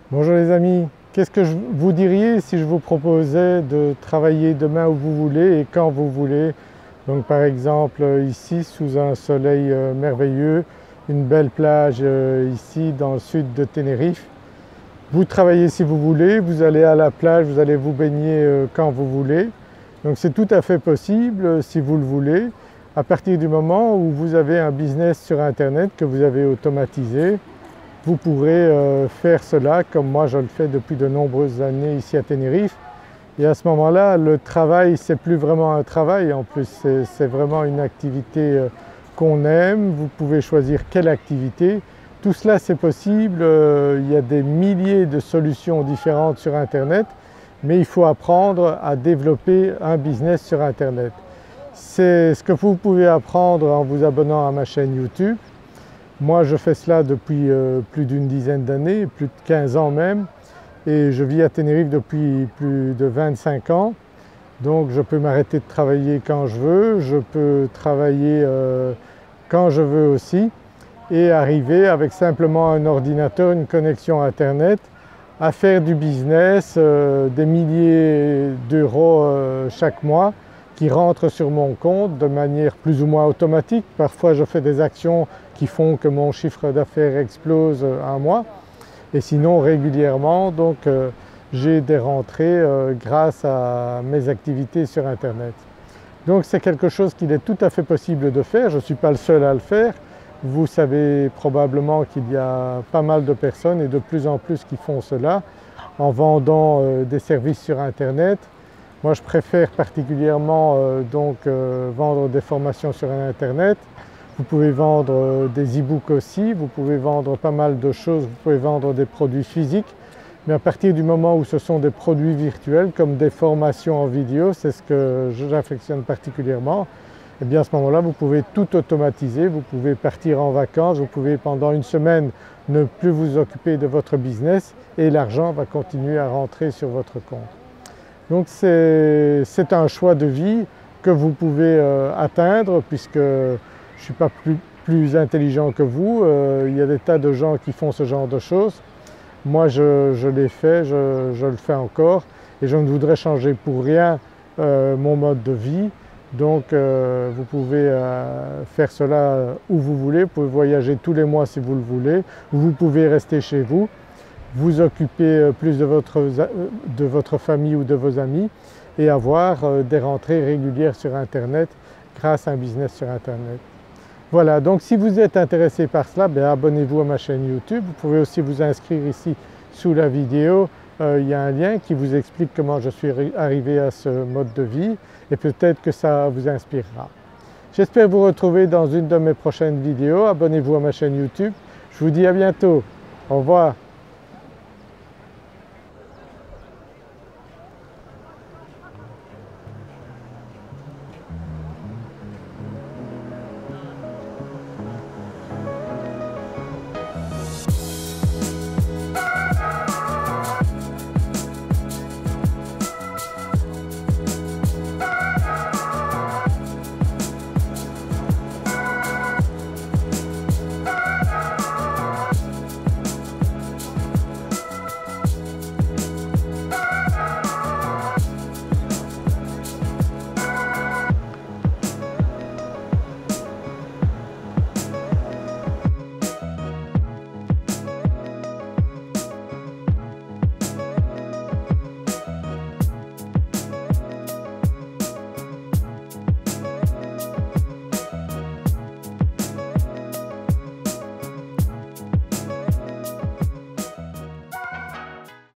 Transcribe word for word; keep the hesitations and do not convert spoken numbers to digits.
Bonjour les amis, qu'est-ce que je vous diriez si je vous proposais de travailler demain où vous voulez et quand vous voulez? Donc par exemple ici sous un soleil euh, merveilleux, une belle plage euh, ici dans le sud de Tenerife. Vous travaillez si vous voulez, vous allez à la plage, vous allez vous baigner euh, quand vous voulez. Donc c'est tout à fait possible euh, si vous le voulez, à partir du moment où vous avez un business sur internet que vous avez automatisé. Vous pourrez euh, faire cela comme moi je le fais depuis de nombreuses années ici à Tenerife. Et à ce moment-là, le travail, c'est plus vraiment un travail, en plus c'est vraiment une activité euh, qu'on aime. Vous pouvez choisir quelle activité. Tout cela c'est possible, euh, il y a des milliers de solutions différentes sur internet, mais il faut apprendre à développer un business sur internet. C'est ce que vous pouvez apprendre en vous abonnant à ma chaîne YouTube. Moi je fais cela depuis euh, plus d'une dizaine d'années, plus de quinze ans même, et je vis à Tenerife depuis plus de vingt-cinq ans. Donc je peux m'arrêter de travailler quand je veux, je peux travailler euh, quand je veux aussi et arriver avec simplement un ordinateur, une connexion internet à faire du business, euh, des milliers d'euros euh, chaque mois qui rentrent sur mon compte de manière plus ou moins automatique. Parfois je fais des actions qui font que mon chiffre d'affaires explose un mois, et sinon régulièrement donc euh, j'ai des rentrées euh, grâce à mes activités sur internet. Donc c'est quelque chose qu'il est tout à fait possible de faire, je ne suis pas le seul à le faire. Vous savez probablement qu'il y a pas mal de personnes et de plus en plus qui font cela en vendant euh, des services sur internet. Moi je préfère particulièrement euh, donc euh, vendre des formations sur internet. Vous pouvez vendre euh, des e-books aussi, vous pouvez vendre pas mal de choses, vous pouvez vendre des produits physiques, mais à partir du moment où ce sont des produits virtuels comme des formations en vidéo, c'est ce que j'affectionne particulièrement, et bien à ce moment-là vous pouvez tout automatiser, vous pouvez partir en vacances, vous pouvez pendant une semaine ne plus vous occuper de votre business et l'argent va continuer à rentrer sur votre compte. Donc c'est un choix de vie que vous pouvez euh, atteindre, puisque je ne suis pas plus, plus intelligent que vous, euh, il y a des tas de gens qui font ce genre de choses. Moi je, je l'ai fait, je, je le fais encore et je ne voudrais changer pour rien euh, mon mode de vie. Donc euh, vous pouvez euh, faire cela où vous voulez, vous pouvez voyager tous les mois si vous le voulez, ou vous pouvez rester chez vous, vous occuper plus de votre, de votre famille ou de vos amis et avoir des rentrées régulières sur internet grâce à un business sur internet. Voilà, donc si vous êtes intéressé par cela, bien abonnez-vous à ma chaîne YouTube. Vous pouvez aussi vous inscrire ici sous la vidéo, euh, il y a un lien qui vous explique comment je suis arrivé à ce mode de vie et peut-être que ça vous inspirera. J'espère vous retrouver dans une de mes prochaines vidéos. Abonnez-vous à ma chaîne YouTube. Je vous dis à bientôt. Au revoir.